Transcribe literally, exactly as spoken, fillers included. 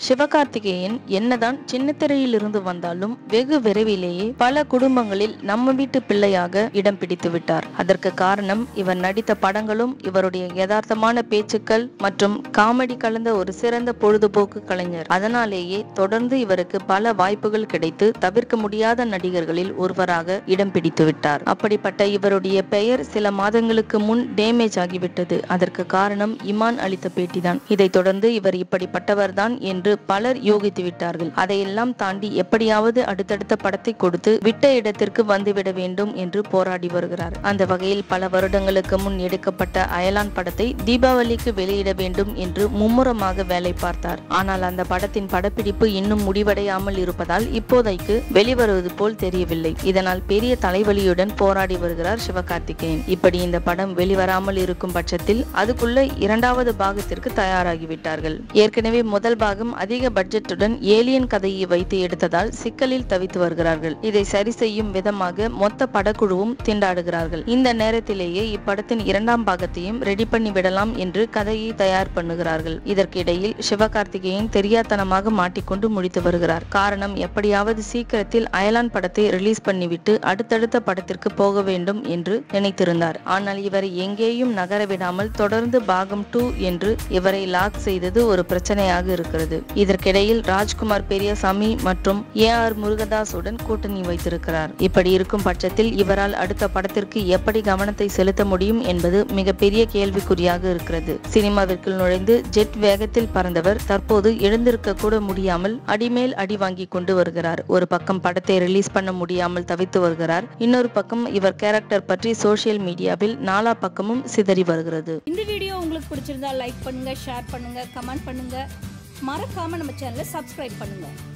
சிவகார்த்திகேயன் என்னதான் சின்ன திரையிலிருந்து வந்தாலும் வெகு விரைவிலேயே பல குடும்பங்களில் நம்ம வீட்டு பிள்ளையாக இடம் பிடித்து விட்டார். அதற்கு காரணம் இவர் நடித்த படங்களும் இவருடைய யதார்த்தமான பேச்சுக்கள் மற்றும் காமெடி கலந்த ஒரு சிறந்த பொழுதுபோக்கு கலைஞர். அதனாலேயே தொடர்ந்து இவருக்கு பல வாய்ப்புகள் கிடைத்து தவிர்க்க முடியாத நடிகர்களில் ஒருவராக இடம் பிடித்து விட்டார். அப்படிப்பட்ட இவருடைய பெயர் சில மாதங்களுக்கு முன் டேமேஜ் ஆகிவிட்டது. அதற்கு காரணம் இமான் அளித்த பேட்டிதான். இதை தொடர்ந்து இவர் இப்படிப்பட்டவர் தான் என்று பலர் யோகித்து விட்டார்கள். அதையெல்லாம் தாண்டி எப்படியாவது அடுத்தடுத்த படத்தை கொடுத்து விட்ட இடத்திற்கு வந்துவிட வேண்டும் என்று போராடி வருகிறார். அந்த வகையில் பல வருடங்களுக்கு முன் எடுக்கப்பட்ட அயலான் படத்தை தீபாவளிக்கு வெளியிட வேண்டும் என்று மும்முரமாக வேலை பார்த்தார். ஆனால் அந்த படத்தின் படப்பிடிப்பு இன்னும் முடிவடையாமல் இருப்பதால் இப்போதைக்கு வெளிவருவது போல் தெரியவில்லை. இதனால் பெரிய தலைவலியுடன் போராடி வருகிறார் சிவகார்த்திகேயன். இப்படி இந்த படம் வெளிவராமல் இருக்கும் பட்சத்தில் அதுக்குள்ள இரண்டாவது பாகத்திற்கு தயாராகிவிட்டார்கள். ஏற்கனவே முதல் பாகம் அதிக பட்ஜெட்டுடன் ஏலியன் கதையை வைத்து எடுத்ததால் சிக்கலில் தவித்து வருகிறார்கள். இதை சரி செய்யும் விதமாக மொத்த படக்குழுவும் திண்டாடுகிறார்கள். இந்த நேரத்திலேயே இப்படத்தின் இரண்டாம் பாகத்தையும் ரெடி பண்ணி விடலாம் என்று கதையை தயார் பண்ணுகிறார்கள். இதற்கிடையில் சிவகார்த்திகேயன் தெரியாத்தனமாக மாட்டிக்கொண்டு முடித்து வருகிறார். காரணம், எப்படியாவது சீக்கிரத்தில் அயலான் படத்தை ரிலீஸ் பண்ணிவிட்டு அடுத்தடுத்த படத்திற்கு போக வேண்டும் என்று நினைத்திருந்தார். ஆனால் இவரை எங்கேயும் நகர விடாமல் தொடர்ந்து பாகம் டூ என்று இவரை லாக் செய்தது ஒரு பிரச்சனையாக இருக்கிறது. இதற்கிடையில் ராஜ்குமார் பெரியசாமி மற்றும் ஏ ஆர் முருகதாசுடன் கூட்டணி வைத்திருக்கிறார். இப்படி இருக்கும் பட்சத்தில் இவரால் அடுத்த படத்திற்கு எப்படி கவனத்தை செலுத்த முடியும் என்பது மிகப்பெரிய கேள்விக்குறியாக இருக்கிறது. சினிமாவிற்குள் நுழைந்து ஜெட் வேகத்தில் பறந்தவர் தற்போது எழுந்திருக்க கூட முடியாமல் அடிமேல் அடி வாங்கி கொண்டு வருகிறார். ஒரு பக்கம் படத்தை ரிலீஸ் பண்ண முடியாமல் தவித்து வருகிறார். இன்னொரு பக்கம் இவர் கேரக்டர் பற்றி சோசியல் மீடியாவில் நாலா பக்கமும் சிதறி வருகிறது. இந்த வீடியோ உங்களுக்கு பிடிச்சிருந்தா லைக் பண்ணுங்க, ஷேர் பண்ணுங்க, கமெண்ட் பண்ணுங்க. மறக்காம நம்ம சேனலை சப்ஸ்கிரைப் பண்ணுங்க.